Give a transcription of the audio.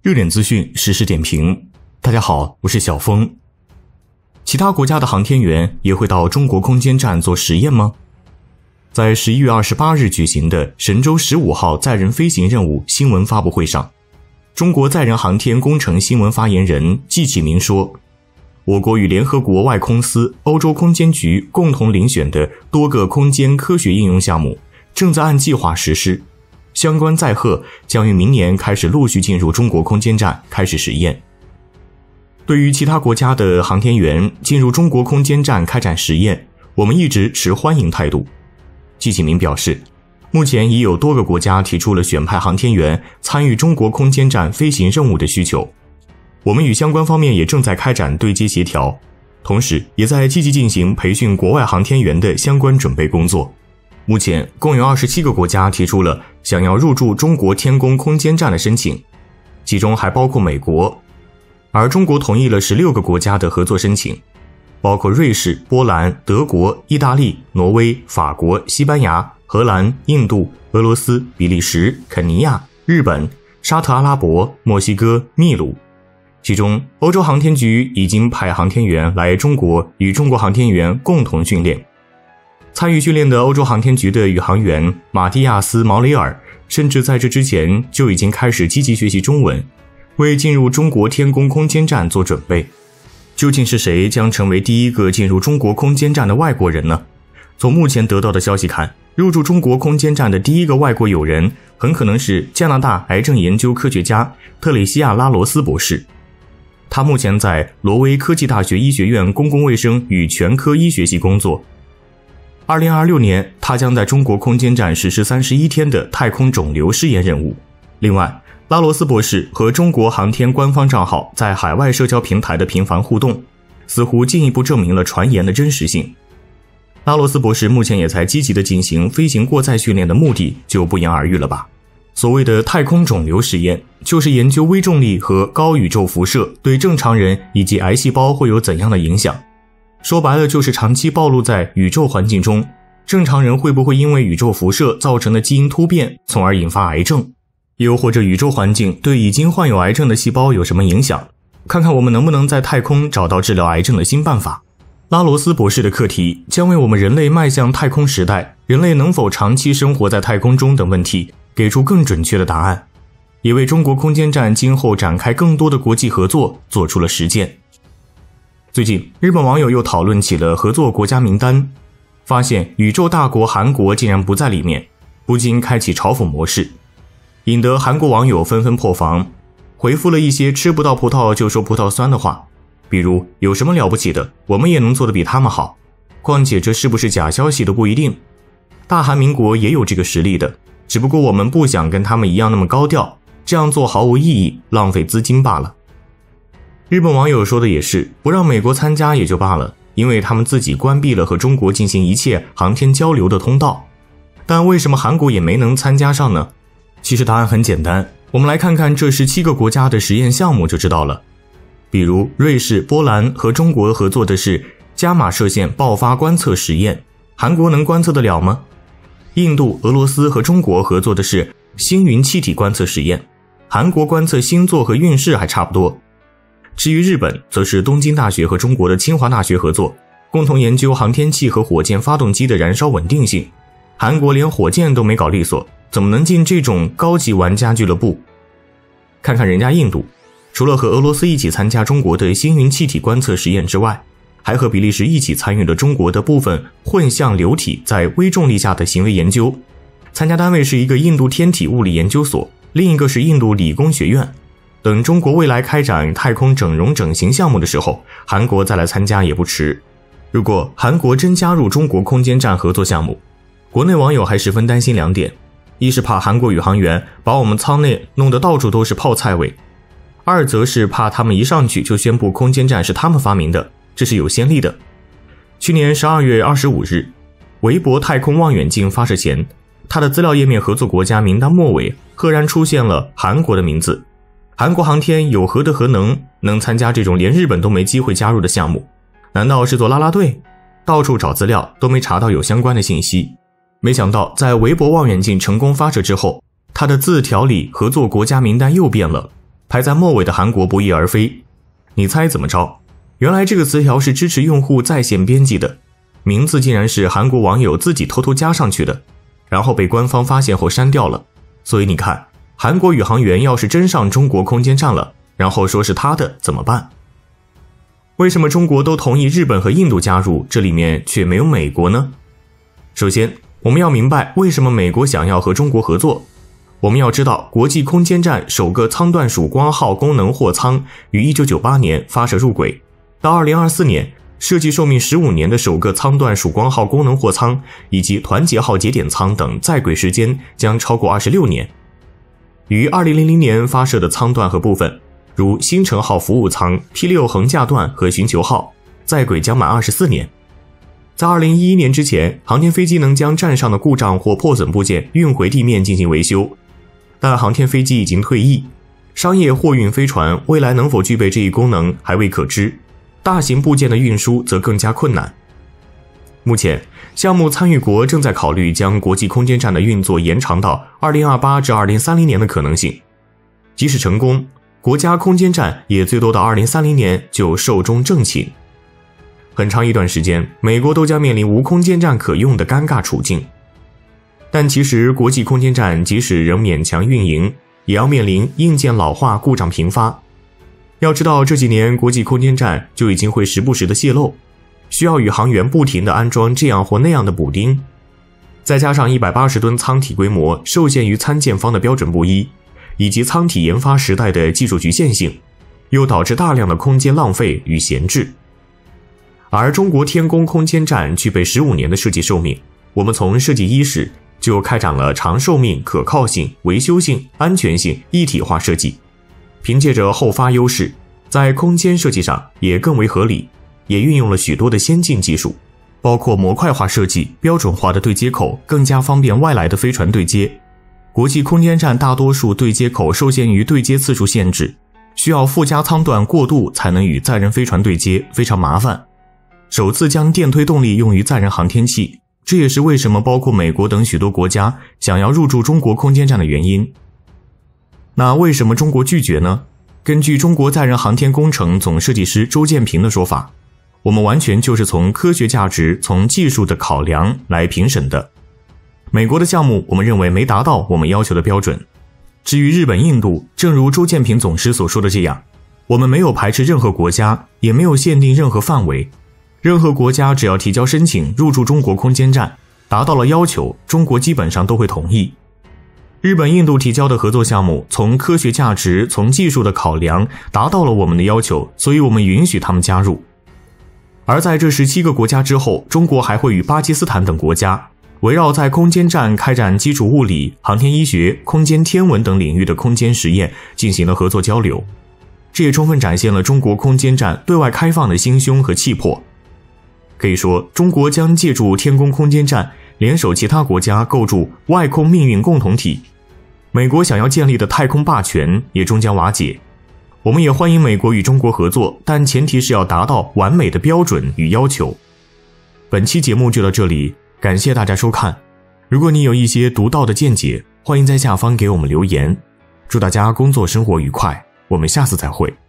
热点资讯实时点评。大家好，我是小峰。其他国家的航天员也会到中国空间站做实验吗？在11月28日举行的神舟15号载人飞行任务新闻发布会上，中国载人航天工程新闻发言人季启明说，我国与联合国外空司、欧洲空间局共同遴选的多个空间科学应用项目正在按计划实施，相关载荷将于明年开始陆续进入中国空间站开始实验。对于其他国家的航天员进入中国空间站开展实验，我们一直持欢迎态度。季启明表示，目前已有多个国家提出了选派航天员参与中国空间站飞行任务的需求，我们与相关方面也正在开展对接协调，同时也在积极进行培训国外航天员的相关准备工作。目前共有27个国家提出了想要入驻中国天宫空间站的申请，其中还包括美国，而中国同意了16个国家的合作申请，包括瑞士、波兰、德国、意大利、挪威、法国、西班牙、荷兰、印度、俄罗斯、比利时、肯尼亚、日本、沙特阿拉伯、墨西哥、秘鲁。其中欧洲航天局已经派航天员来中国与中国航天员共同训练。参与训练的欧洲航天局的宇航员马蒂亚斯·毛雷尔甚至在这之前就已经开始积极学习中文，为进入中国天宫空间站做准备。究竟是谁将成为第一个进入中国空间站的外国人呢？从目前得到的消息看，入驻中国空间站的第一个外国友人很可能是加拿大癌症研究科学家特蕾西亚·拉罗斯博士。他目前在挪威科技大学医学院公共卫生与全科医学系工作。2026年，他将在中国空间站实施31天的太空肿瘤试验任务。另外，拉罗斯博士和中国航天官方账号在海外社交平台的频繁互动，似乎进一步证明了传言的真实性。拉罗斯博士目前也在积极地进行飞行过载训练，的目的就不言而喻了吧。所谓的太空肿瘤实验，就是研究微重力和高宇宙辐射对正常人以及癌细胞会有怎样的影响。说白了，就是长期暴露在宇宙环境中，正常人会不会因为宇宙辐射造成的基因突变，从而引发癌症？又或者宇宙环境对已经患有癌症的细胞有什么影响？看看我们能不能在太空找到治疗癌症的新办法。拉罗斯博士的课题将为我们人类迈向太空时代，人类能否长期生活在太空中等问题给出更准确的答案，也为中国空间站今后展开更多的国际合作做出了实践。最近，日本网友又讨论起了合作国家名单，发现宇宙大国韩国竟然不在里面，不禁开启嘲讽模式，引得韩国网友纷纷破防，回复了一些吃不到葡萄就说葡萄酸的话，比如有什么了不起的，我们也能做得比他们好，况且这是不是假消息都不一定，大韩民国也有这个实力的，只不过我们不想跟他们一样那么高调，这样做毫无意义，浪费资金罢了。日本网友说的也是，不让美国参加也就罢了，因为他们自己关闭了和中国进行一切航天交流的通道，但为什么韩国也没能参加上呢？其实答案很简单，我们来看看这17个国家的实验项目就知道了。比如瑞士、波兰和中国合作的是伽马射线爆发观测实验，韩国能观测得了吗？印度、俄罗斯和中国合作的是星云气体观测实验，韩国观测星座和运势还差不多。至于日本，则是东京大学和中国的清华大学合作，共同研究航天器和火箭发动机的燃烧稳定性。韩国连火箭都没搞利索，怎么能进这种高级玩家俱乐部？看看人家印度，除了和俄罗斯一起参加中国的星云气体观测实验之外，还和比利时一起参与了中国的部分混象流体在微重力下的行为研究。参加单位是一个印度天体物理研究所，另一个是印度理工学院。等中国未来开展太空整容整形项目的时候，韩国再来参加也不迟。如果韩国真加入中国空间站合作项目，国内网友还十分担心2点，一是怕韩国宇航员把我们舱内弄得到处都是泡菜味，二则是怕他们一上去就宣布空间站是他们发明的，这是有先例的。去年12月25日，韦伯太空望远镜发射前，它的资料页面合作国家名单末尾赫然出现了韩国的名字。韩国航天有何德何能参加这种连日本都没机会加入的项目？难道是做啦啦队？到处找资料都没查到有相关的信息。没想到在韦伯望远镜成功发射之后，它的字条里合作国家名单又变了， 排在末尾的韩国不翼而飞。你猜怎么着？原来这个词条是支持用户在线编辑的，名字竟然是韩国网友自己偷偷加上去的，然后被官方发现后删掉了。所以你看，韩国宇航员要是真上中国空间站了，然后说是他的怎么办？为什么中国都同意日本和印度加入，这里面却没有美国呢？首先，我们要明白为什么美国想要和中国合作。我们要知道，国际空间站首个舱段曙光号功能货舱于1998年发射入轨，到2024年，设计寿命15年的首个舱段曙光号功能货舱以及团结号节点舱等在轨时间将超过26年。于2000年发射的舱段和部分，如星辰号服务舱、P6横架段和寻求号，在轨将满24年。在2011年之前，航天飞机能将站上的故障或破损部件运回地面进行维修，但航天飞机已经退役，商业货运飞船未来能否具备这一功能还未可知，大型部件的运输则更加困难。目前，项目参与国正在考虑将国际空间站的运作延长到2028至2030年的可能性。即使成功，国家空间站也最多到2030年就寿终正寝。很长一段时间，美国都将面临无空间站可用的尴尬处境。但其实国际空间站即使仍勉强运营，也要面临硬件老化、故障频发。要知道这几年国际空间站就已经会时不时的泄漏，需要宇航员不停地安装这样或那样的补丁，再加上180吨舱体规模受限于参建方的标准不一，以及舱体研发时代的技术局限性，又导致大量的空间浪费与闲置。而中国天宫空间站具备15年的设计寿命，我们从设计伊始就开展了长寿命、可靠性、维修性、安全性一体化设计，凭借着后发优势，在空间设计上也更为合理，也运用了许多的先进技术，包括模块化设计、标准化的对接口，更加方便外来的飞船对接。国际空间站大多数对接口受限于对接次数限制，需要附加舱段过渡才能与载人飞船对接，非常麻烦。首次将电推动力用于载人航天器，这也是为什么包括美国等许多国家想要入驻中国空间站的原因。那为什么中国拒绝呢？根据中国载人航天工程总设计师周建平的说法，我们完全就是从科学价值、从技术的考量来评审的。美国的项目我们认为没达到我们要求的标准。至于日本、印度，正如周建平总师所说的这样，我们没有排斥任何国家，也没有限定任何范围。任何国家只要提交申请入驻中国空间站，达到了要求，中国基本上都会同意。日本、印度提交的合作项目，从科学价值、从技术的考量达到了我们的要求，所以我们允许他们加入。而在这17个国家之后，中国还会与巴基斯坦等国家围绕在空间站开展基础物理、航天医学、空间天文等领域的空间实验进行了合作交流。这也充分展现了中国空间站对外开放的心胸和气魄。可以说，中国将借助天宫空间站联手其他国家构筑外空命运共同体，美国想要建立的太空霸权也终将瓦解。我们也欢迎美国与中国合作，但前提是要达到完美的标准与要求。本期节目就到这里，感谢大家收看。如果你有一些独到的见解，欢迎在下方给我们留言。祝大家工作生活愉快，我们下次再会。